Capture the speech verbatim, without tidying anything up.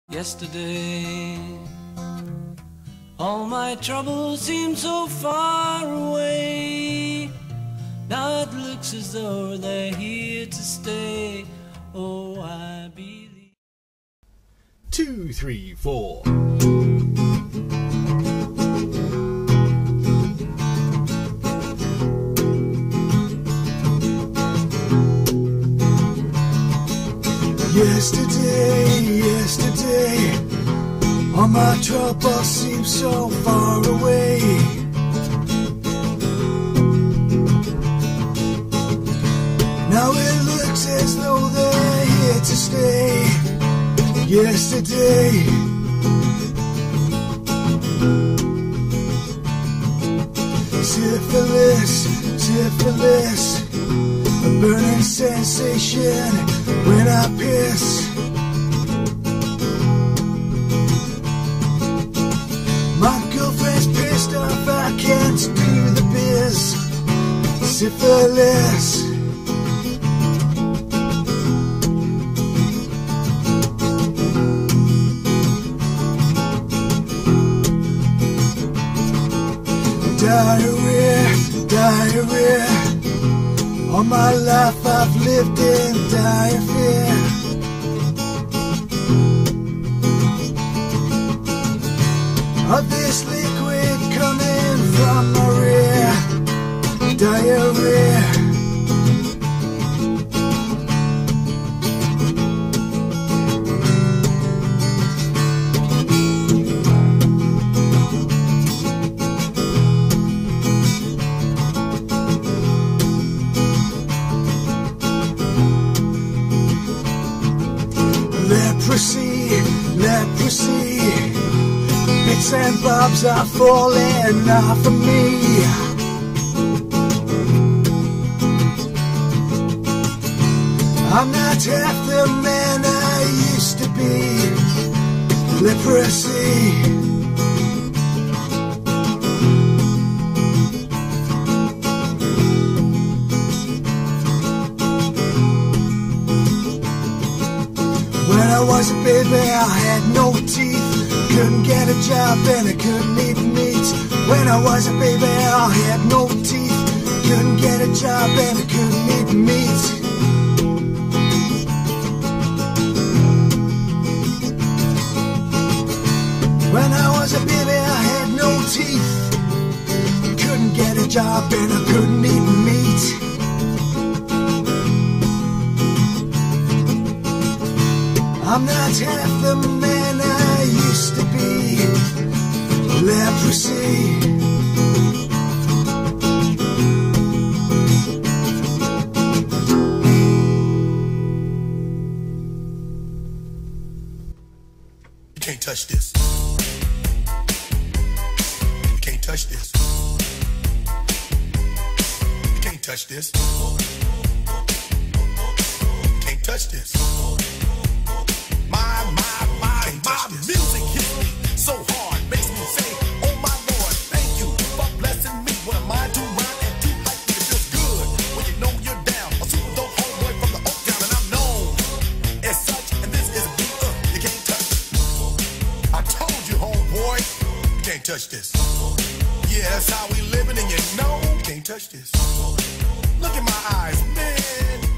Yesterday, all my troubles seem so far away. Now it looks as though they're here to stay. Oh, I believe. Two, three, four. Yesterday, yesterday, all my troubles seem so far away. Now it looks as though they're here to stay. Yesterday, syphilis, syphilis, a burning sensation when I piss. My girlfriend's pissed off, I can't do the biz. Syphilis. Diarrhea, diarrhea. All my life I've lived in dire fear. Of this liquid coming from my rear. Diarrhea. Leprosy, leprosy, bits and bobs are falling off of me. I'm not half the man I used to be. Leprosy. When I was a baby, I had no teeth. Couldn't get a job and I couldn't eat meat. When I was a baby, I had no teeth. Couldn't get a job and I couldn't eat meat. When I was a baby, I had no teeth. Couldn't get a job and I couldn't eat meat. I'm not half the man I used to be. Leprosy. You can't touch this. You can't touch this. You can't touch this. You can't touch this. My, my, my, my music hits me so hard, makes me say, oh my Lord, thank you for blessing me. What a mind to rhyme and to hype me. It feels good when you know you're down. A super dope homeboy from the Oak Town, and I'm known as such. And this is a beat uh, you can't touch. I told you, homeboy, you can't touch this. Yeah, that's how we living, and you know you can't touch this. Look in my eyes, man.